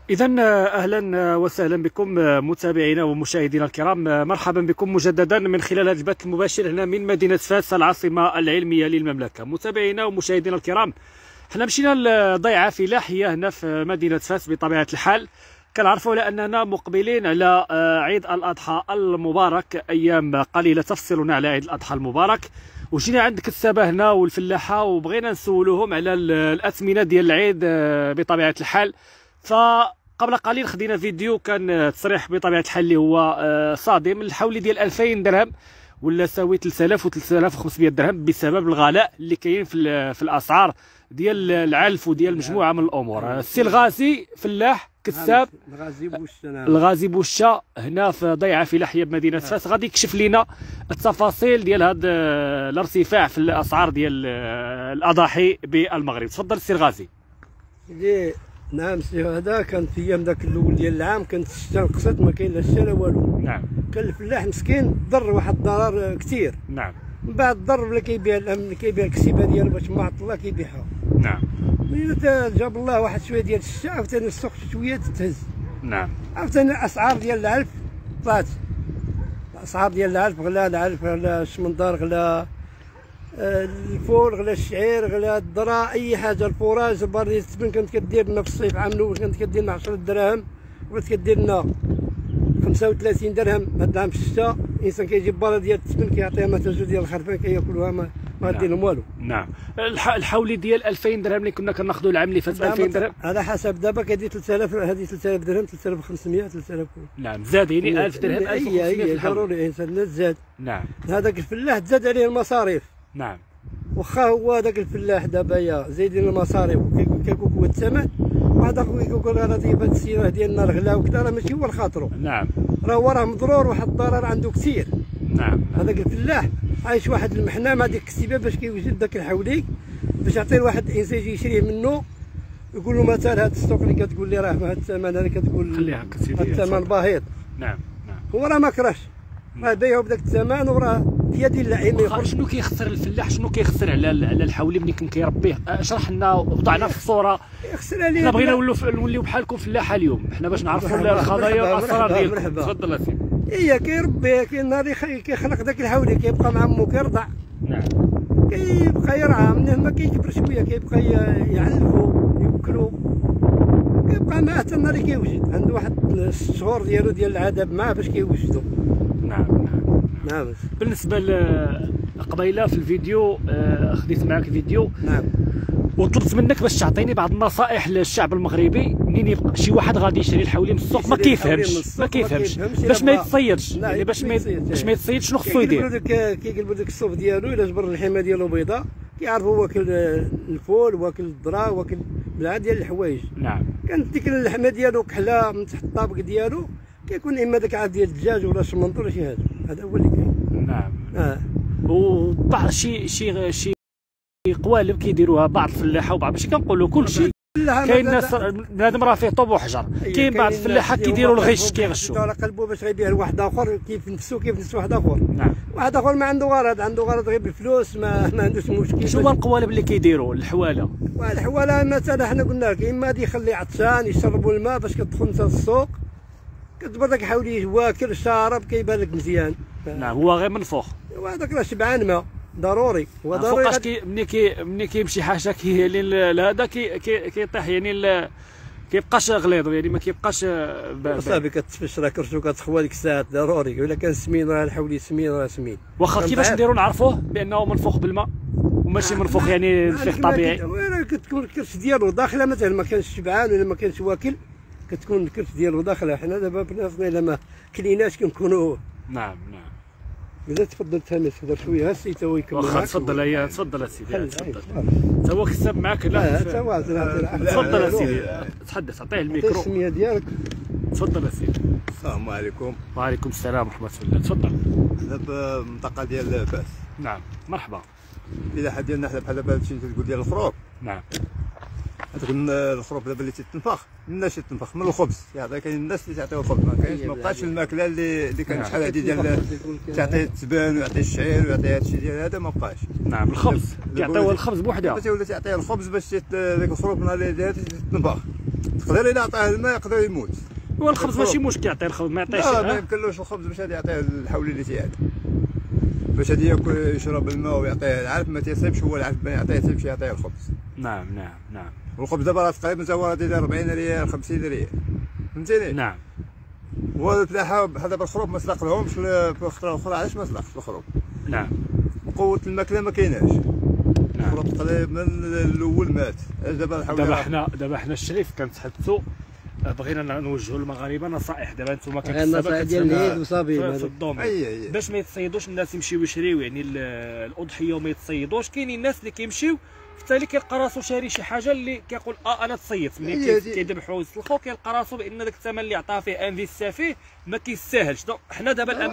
إذا أهلا وسهلا بكم متابعينا ومشاهدينا الكرام، مرحبا بكم مجددا من خلال هذا البث المباشر هنا من مدينة فاس العاصمة العلمية للمملكة. متابعينا ومشاهدينا الكرام، حنا مشينا لضيعة فلاحية هنا في مدينة فاس بطبيعة الحال. كنعرفوا على أننا مقبلين على عيد الأضحى المبارك، أيام قليلة تفصلنا على عيد الأضحى المبارك، وجينا عند كتابة هنا والفلاحة وبغينا نسولوهم على الأثمنة ديال العيد بطبيعة الحال. فقبل قليل خدينا فيديو كان تصريح بطبيعة الحال اللي هو صادم، الحولي ديال 2000 درهم ولا ساوي 3000 و 3500 درهم بسبب الغلاء اللي كاين في الأسعار ديال العلف وديال مجموعة من الأمور. السي الغازي فلاح كتاب الغازي بوشة هنا في ضيعة فلاحية بمدينة فاس، غادي يكشف لنا التفاصيل ديال هذا الارتفاع في الأسعار ديال الأضاحي بالمغرب. تفضل السي الغازي. نعم سي، هذا كان في ايام ذاك الاول ديال العام كانت الشتا نقصت، ما كاين لا الشتا لا والو. نعم. كان الفلاح مسكين ضر واحد الضرر كثير. نعم. من بعد الضر ولا كيبيع الكسيبه ديالو باش معطله كيبيعها. نعم. ملي جاب الله واحد شويه ديال الشتا عاوتاني السوق شويه تتهز. نعم. عاوتاني الاسعار ديال العلف طلعت، الاسعار ديال العلف غلا، العلف غلا، الشمندار غلا، الفول غلا، الشعير غلا، الذره، اي حاجه، الفوراج، البرديه التبن كانت كدير لنا في الصيف عام الاول كانت كدير لنا 10 دراهم، ولات كدير لنا 35 درهم. هاد العام في الشتا الانسان كيجيب بره ديال التبن كيعطيها مثلا جوج ديال الخرفان كياكلوها، ما دير لهم والو. نعم. الحولي ديال 2000 درهم اللي كنا كناخذوا العام اللي فات 2000 درهم على حسب دابا كيدير 3000، هذه 3000 درهم، 3500، 3000. نعم، زاد يعني 1000 درهم 1500 في الحول. ضروري الانسان زاد. نعم. هذاك الفلاح تزاد عليه المصاريف. نعم. واخا هو هذاك الفلاح دابا يا زايدين المصاريف وكيكون هو الثمن، وهذاك كيقول راه هاد السيره ديالنا الغلا وكذا، راه ماشي هو الخاطرو. نعم. راه مضرور، واحد الضرر عنده كثير. نعم. هذاك الفلاح عايش واحد المحنه مع ديك الكسيبه باش كيوجد داك الحولي باش يعطي لواحد الانسان يجي يشريه منه، يقول له مثلا هذا السوق اللي كتقول لي راه هذا الثمن، هذا كتقول خليها كسيدي الثمن باهظ. نعم. نعم. هو راه ما كرهش، راه بايعو بداك الثمن، وراه في يد اللعين. شنو كيخسر الفلاح، شنو كيخسر على الحولي ملي كيربيه؟ اشرح لنا وضعنا في الصوره. يخسر عليه. حنا بغينا نوليو بحالكم فلاحه اليوم، حنا باش نعرفوا القضايا والاسرار ديالكم. تفضل اسيدي. هي كيربيه، نهار كيخلق داك الحولي كيبقى مع امو كيرضع. نعم. كيبقى يرعى، منين ما كيكبر شويه كيبقى يعلفو يوكلو، كيبقى معاه حتى النهار اللي كيوجد، عنده واحد 6 شهور ديالو ديال العذاب معاه باش كيوجدو. نعم. نعم. نعم. بالنسبه قبيله في الفيديو خديت معك فيديو. نعم. وطلبت منك باش تعطيني بعض النصائح للشعب المغربي منين يبقى شي واحد غادي يشري الحولي من السوق ما كيفهمش باش ما يتصيدش، يعني باش ما يتصيدش شنو خصو يدير؟ كيقلبوا داك الصوف ديالو، الا جبر الحمى ديالو بيضاء كيعرف هو واكل الفول، واكل الذره، واكل بلعه ديال الحوايج. نعم. كانت ديك اللحمه ديالو كحله من تحت الطابق ديالو كيكون اما داك عاد ديال الدجاج ولا الشمندر ولا شي حاجه، هذا هو اللي كاين. نعم. وبعض شي قوالب كيديروها بعض الفلاحه، وبعض ماشي كنقولوا كلشي، كاين ناس بنادم راه فيه طوب وحجر، كاين بعض الفلاحات كيديروا الغش، كيغشوا على قلبه باش غيبيع لواحد اخر كيف نفسو واحد اخر. نعم. واحد اخر ما عنده غرض، عنده غرض غير بالفلوس، ما عندوش مشكل. شنو هو القوالب اللي كيديروا الحواله؟ الحواله مثلا حنا قلنا لك اما غادي يخلي عطشان يشربوا الماء باش كتدخل انت للسوق كتجبر داك حولي واكل شارب كيبان لك مزيان. نعم. هو غير منفوخ، وهذاك راه شبعان ماء ضروري. هو ضروري فوقاش ملي كيمشي حاشا هذا كيطيح، يعني كيبقاش غليظ، يعني ما كيبقاش صافي كتفش راه كرشو كتخوى ديك الساعات ضروري، ولا كان سمين راه الحولي سمين راه سمين. واخا كيفاش نديرو نعرفوه بانه منفوخ بالماء وماشي منفوخ يعني الفيخ طبيعي؟ كتكون الكرش ديالو داخله، مثلا ما كانش شبعان ولا ما كانش واكل كتكون الكرش ديالو داخله. حنا دابا بنفسنا الا ما كليناش كنكونوا. نعم. نعم. إذا تفضل ثاني تهضر شويه هسه تا هو يكمل. واخا تفضل، هي تفضل اسيدي، تفضل. تا هو كسب معاك. لا تا هو تفضل اسيدي، تحدث، عطيه الميكرو. السميه ديالك. تفضل اسيدي. السلام عليكم. وعليكم السلام ورحمه الله. تفضل. هذا بالمنطقه ديال فاس. نعم. مرحبا. الفلاحه ديالنا حنا بحال دابا هادشي اللي تقول ديال الخروب. نعم. هذاك الخروب دابا اللي تتنفخ، الناس تتنفخ من الخبز، يعني كاين الناس اللي تعطيو الخبز، ما كاينش، ما بقاش الماكله اللي كانت شحال هادي ديال تعطيه التبان ويعطيه الشعير ويعطيه هادشي ديال هذا ما بقاش. نعم. الخبز كيعطيوه الخبز بوحدها، ولا تعطيه الخبز باش داك الخروب نهار اللي دارت تتنفخ. تقدر الا عطاه الماء يقدر يموت. هو الخبز ماشي مشكل يعطيه الخبز، ما يعطيهش. لا ما يمكنلوش الخبز باش غادي يعطيه الحول اللي تيعاد، باش غادي ياكل يشرب الماء ويعطيه العلف ما تيصيبش، هو العلف بان يعطيه تيمشي يعطيه الخبز. نعم. والخبز دابا راه تقريبا تا هو غادي يدير 40 ريال 50 ريال، فهمتيني؟ نعم. والفلاحه بحال دابا الخروب ما سلقلهمش في الفتره الاخرى. علاش ما سلقش الخروب؟ نعم. قوه الماكله ما كايناش. الخروب تقريبا الاول مات. دابا حنا الشريف كنتحدثوا، بغينا نوجهوا للمغاربه نصائح. دابا انتم النصائح ديال العيد وصافي في الدومين باش ما يتصيدوش الناس يمشيو يشريو يعني الاضحيه وما يتصيدوش. كاينين الناس اللي كيمشيو بالتالي كيلقى راسو شاري شي حاجه اللي كيقول انا تصيدت، ملي كيذبحوا ويسلخوا كيلقى راسو بان داك الثمن اللي عطاه فيه انفيستا فيه ما كيستاهلش. حنا دابا الان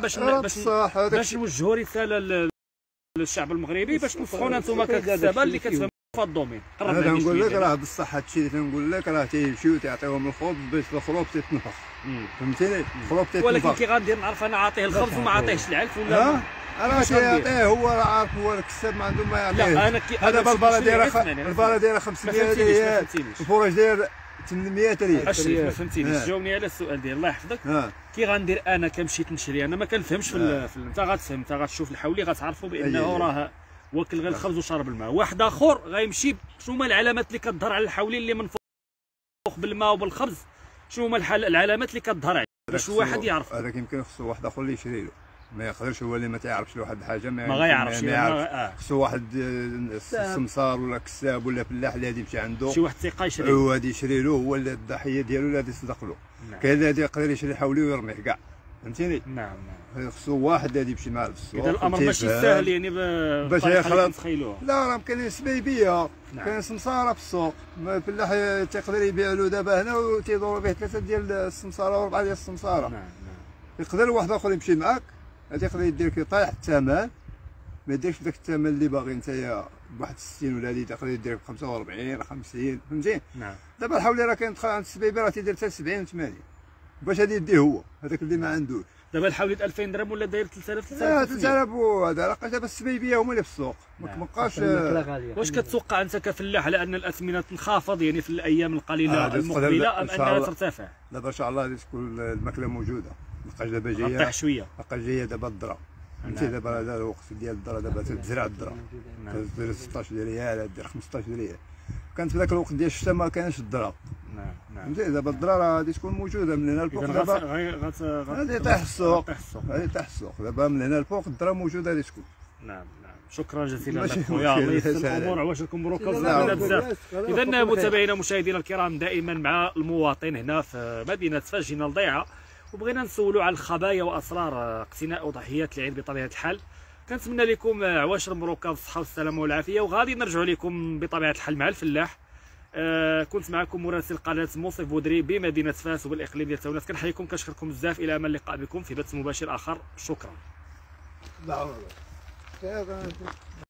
باش نوجهوا رساله للشعب المغربي باش تنصحونا انتم ككتابه اللي كتفهموا في الدومين. انا نقول لك راه بصح هادشي اللي تنقول لك راه تيمشيو تيعطيوهم الخبز باش الخروب تيتنفخ، فهمتيني؟ الخروب تيتنفخ. ولكن كي غندير نعرف انا عاطيه الخبز وما عاطيهش العلف ولا راه تيعطيه هو راه عارف هو الكساب ما عنده ما يعطيه. لا انا دابا الباله دايره 500 ريال، الفراج داير 800 ريال. الشريف ما فهمتينيش، جاوبني على السؤال ديال الله يحفظك. كي غندير انا كمشيت نشري انا ما كنفهمش في انت غتفهم، انت غتشوف الحولي غتعرفوا بانه راه واكل غير الخبز وشرب الماء. واحد اخر غيمشي شنو هما العلامات اللي كتظهر على الحولي اللي منفوخ بالماء وبالخبز؟ شنو هما العلامات اللي كتظهر عليه باش الواحد يعرف؟ هذاك يمكن خصو واحد اخر اللي يشري له، ما يقدرش هو اللي ما تعرفش لواحد الحاجه ما غيعرفش. خصو واحد سمسار ولا كساب ولا فلاح اللي غادي يمشي عنده شي واحد ثقه يشري هو غادي يشري له، هو اللي الضحيه ديالو اللي غادي يصدق له. كاين اللي غادي يقدر يشري حولي ويرميه كاع، فهمتيني؟ نعم. خصو واحد اللي غادي يمشي معاه للسوق. اذا الامر ماشي ساهل يعني باش يخلط. تخيلوها. لا راه كاين سبيبيه، كاين سمساره في السوق، الفلاح تيقدر يبيع له دابا هنا وتيدور به 3 ديال السمساره و4 ديال السمساره. نعم. يقدر واحد اخر يمشي معاك يقدر يدير لك يطيح الثمن، ما يديرش داك الثمن اللي باغي نتايا بواحد 60 ولا هذه يقدر يدير لك 45 50، فهمتي؟ نعم. دابا الحولي راه كيدخل عند السبيبي راه تيدير حتى 70 و80 باش غادي يديه هو هذاك اللي ما عندوش. دابا الحولي 2000 درهم ولا داير 3000 لا 3000 وهذا راه دابا السبيبيه هما اللي في السوق ما تبقاش. واش كتوقع انت كفلاح على ان الاثمنه تنخفض يعني في الايام القليله المقبله ام انها ترتفع؟ دابا ان شاء الله غادي تكون الماكله موجوده، مابقاش دابا جايه طيح شويه، بقى جايه دابا الذره، فهمتي؟ دابا هذا الوقت ديال الذره، دابا تزرع الذره تدير 16 ريال دير 15 ريال. كانت في ذاك الوقت ديال الشتاء ما كانش الذره. نعم. فهمتي؟ دابا الذره راه غادي تكون موجوده من هنا الفوق. دابا غادي يطيح السوق، غادي يطيح السوق دابا من هنا الفوق الذره موجوده غادي تكون. نعم. شكرا جزيلا لك خويا، الله يسر الامور عواشركم مبروك بزاف. اذا متابعينا ومشاهدينا الكرام دائما مع المواطن هنا في مدينه فاس جينا لضيعه، وبغينا نسولوا على الخبايا واسرار اقتناء اضحيات العيد بطبيعه الحال. كنتمنى لكم عواشر مبروكه بالصحه والسلامه والعافيه، وغادي نرجعوا لكم بطبيعه الحال مع الفلاح. كنت معكم مراسل قناه موصف بودري بمدينه فاس وبالاقليم ديال تونس. كنحييكم كنشكركم بزاف، الى امل اللقاء بكم في بث مباشر اخر. شكرا.